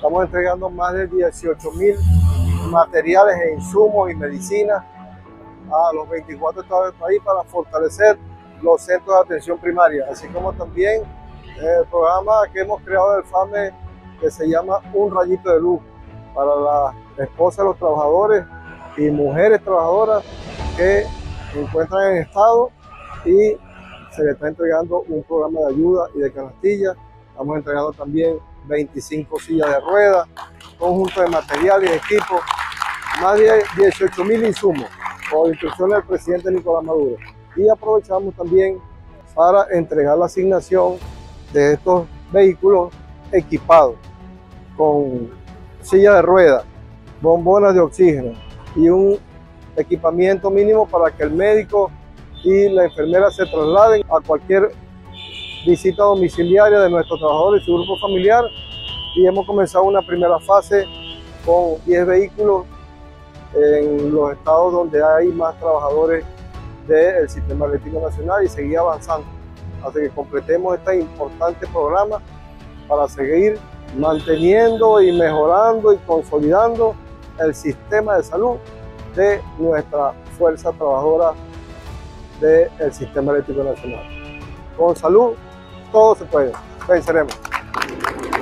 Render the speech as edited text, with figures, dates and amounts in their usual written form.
Estamos entregando más de 18.000 materiales e insumos y medicinas a los 24 estados del país para fortalecer los centros de atención primaria, así como también el programa que hemos creado del FAME que se llama Un Rayito de Luz para las esposas de los trabajadores y mujeres trabajadoras que se encuentran en estado, y se le está entregando un programa de ayuda y de canastillas. Estamos entregando también 25 sillas de ruedas, conjunto de materiales y equipos, más de 18.000 insumos por instrucciones del presidente Nicolás Maduro. Y aprovechamos también para entregar la asignación de estos vehículos equipados con silla de ruedas, bombonas de oxígeno y un equipamiento mínimo para que el médico y la enfermera se trasladen a cualquier visita domiciliaria de nuestros trabajadores y su grupo familiar. Y hemos comenzado una primera fase con 10 vehículos en los estados donde hay más trabajadores del Sistema Eléctrico Nacional, y seguir avanzando hasta que completemos este importante programa para seguir manteniendo y mejorando y consolidando el sistema de salud de nuestra fuerza trabajadora del Sistema Eléctrico Nacional. Con salud todo se puede. Venceremos.